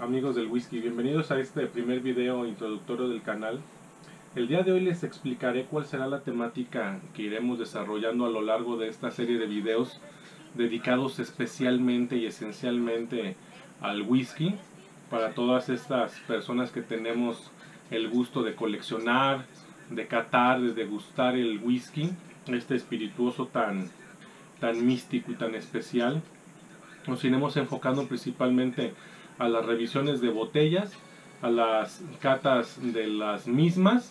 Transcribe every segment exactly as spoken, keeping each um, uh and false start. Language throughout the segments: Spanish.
amigos del whisky, bienvenidos a este primer video introductorio del canal. El día de hoy les explicaré cuál será la temática que iremos desarrollando a lo largo de esta serie de videos dedicados especialmente y esencialmente al whisky, para todas estas personas que tenemos el gusto de coleccionar, de catar, de degustar el whisky, este espirituoso tan, tan místico y tan especial. Nos iremos enfocando principalmente a las revisiones de botellas, a las catas de las mismas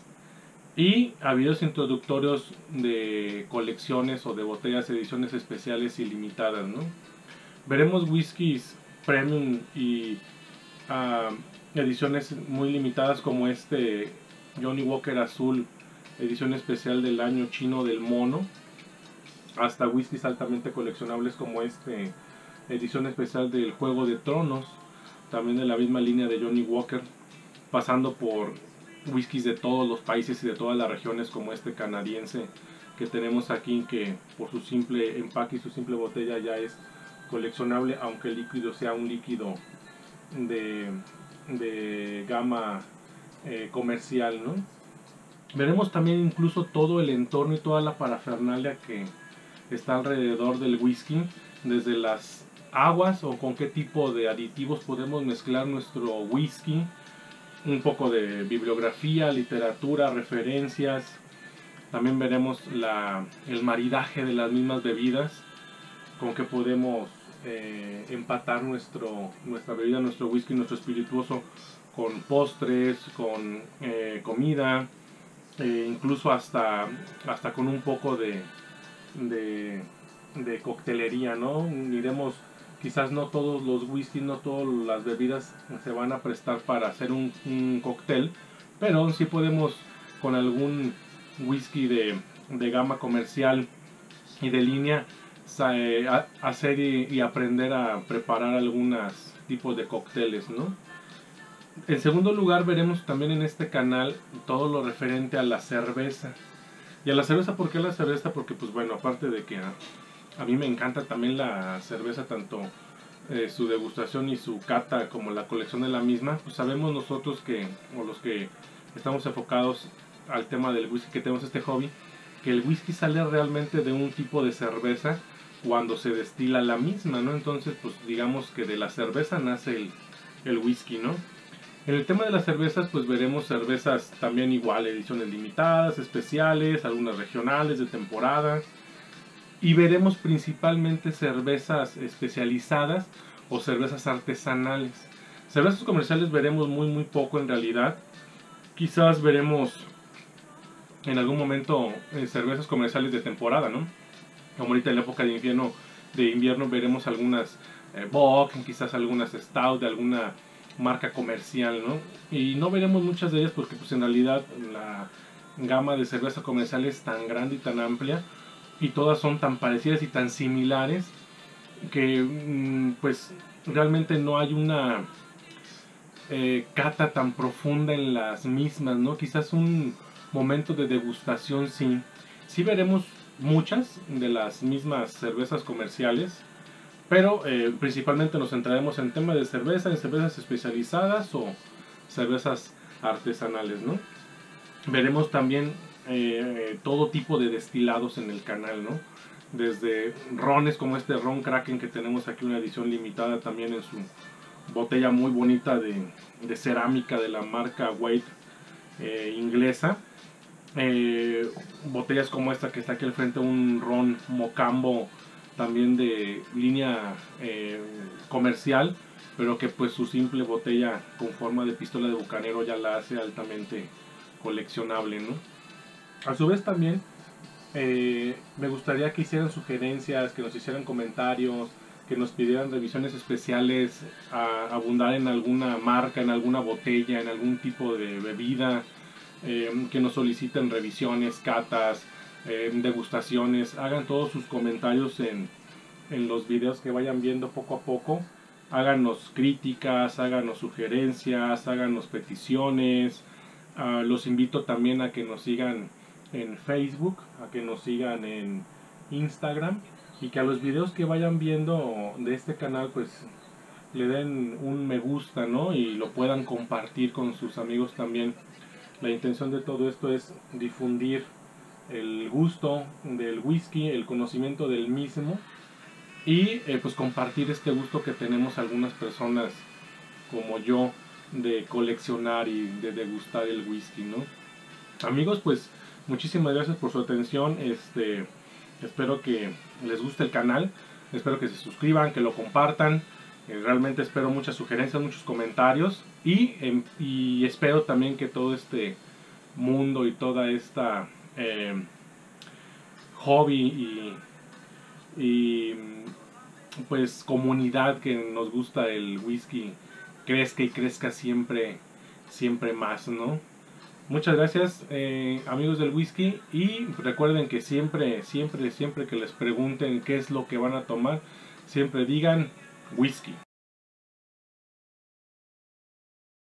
y a videos introductorios de colecciones o de botellas, ediciones especiales y limitadas, ¿no? Veremos whiskies premium y uh, ediciones muy limitadas como este Johnnie Walker Azul, edición especial del año chino del mono, hasta whiskies altamente coleccionables como este edición especial del Juego de Tronos, también de la misma línea de Johnnie Walker, pasando por whiskies de todos los países y de todas las regiones como este canadiense que tenemos aquí, que por su simple empaque y su simple botella ya es coleccionable, aunque el líquido sea un líquido de, de gama eh, comercial, ¿no? Veremos también incluso todo el entorno y toda la parafernalia que está alrededor del whisky, desde las aguas o con qué tipo de aditivos podemos mezclar nuestro whisky, un poco de bibliografía, literatura, referencias. También veremos la, el maridaje de las mismas bebidas, con que podemos eh, empatar nuestro, nuestra bebida, nuestro whisky, nuestro espirituoso con postres, con eh, comida, eh, incluso hasta, hasta con un poco de, de, de coctelería, ¿no? Iremos, quizás no todos los whisky, no todas las bebidas se van a prestar para hacer un, un cóctel, pero sí podemos con algún whisky de, de gama comercial y de línea hacer y, y aprender a preparar algunos tipos de cócteles, ¿no? En segundo lugar, veremos también en este canal todo lo referente a la cerveza. Y a la cerveza, ¿por qué la cerveza? Porque pues bueno, aparte de que a, a mí me encanta también la cerveza, tanto eh, su degustación y su cata como la colección de la misma, pues sabemos nosotros que, o los que estamos enfocados al tema del whisky, que tenemos este hobby, que el whisky sale realmente de un tipo de cerveza cuando se destila la misma, ¿no? Entonces, pues digamos que de la cerveza nace el, el whisky, ¿no? En el tema de las cervezas, pues veremos cervezas también igual, ediciones limitadas, especiales, algunas regionales de temporada. Y veremos principalmente cervezas especializadas o cervezas artesanales. Cervezas comerciales veremos muy muy poco en realidad. Quizás veremos en algún momento eh, cervezas comerciales de temporada, ¿no? Como ahorita en la época de invierno, de invierno veremos algunas eh, Bock, quizás algunas Stout de alguna marca comercial, ¿no? Y no veremos muchas de ellas porque pues en realidad la gama de cerveza comercial es tan grande y tan amplia y todas son tan parecidas y tan similares que mmm, pues realmente no hay una eh, cata tan profunda en las mismas, ¿no? Quizás un momento de degustación sí, sí veremos muchas de las mismas cervezas comerciales, pero eh, principalmente nos centraremos en temas de cerveza, en cervezas especializadas o cervezas artesanales, ¿no? Veremos también eh, todo tipo de destilados en el canal, ¿no? Desde rones como este ron Kraken, que tenemos aquí una edición limitada también en su botella muy bonita de, de cerámica de la marca Wade eh, inglesa. Eh, botellas como esta que está aquí al frente, un ron Mocambo también de línea eh, comercial, pero que pues su simple botella con forma de pistola de bucanero ya la hace altamente coleccionable, ¿no? A su vez también eh, me gustaría que hicieran sugerencias, que nos hicieran comentarios, que nos pidieran revisiones especiales, a abundar en alguna marca, en alguna botella, en algún tipo de bebida, eh, que nos soliciten revisiones, catas, eh, degustaciones. Hagan todos sus comentarios en, en los videos que vayan viendo poco a poco. Háganos críticas, háganos sugerencias, háganos peticiones. Uh, los invito también a que nos sigan en Facebook, a que nos sigan en Instagram y que a los videos que vayan viendo de este canal pues le den un me gusta, ¿no? Y lo puedan compartir con sus amigos también. La intención de todo esto es difundir el gusto del whisky, el conocimiento del mismo, y eh, pues compartir este gusto que tenemos algunas personas como yo de coleccionar y de degustar el whisky, ¿no? Amigos, pues muchísimas gracias por su atención. Este, espero que les guste el canal, espero que se suscriban, que lo compartan. Eh, realmente espero muchas sugerencias, muchos comentarios, y, eh, y espero también que todo este mundo y toda esta eh, hobby y, y pues comunidad que nos gusta el whisky crezca y crezca siempre, siempre más, ¿no? Muchas gracias, eh, amigos del whisky, y recuerden que siempre, siempre, siempre que les pregunten qué es lo que van a tomar, siempre digan whisky.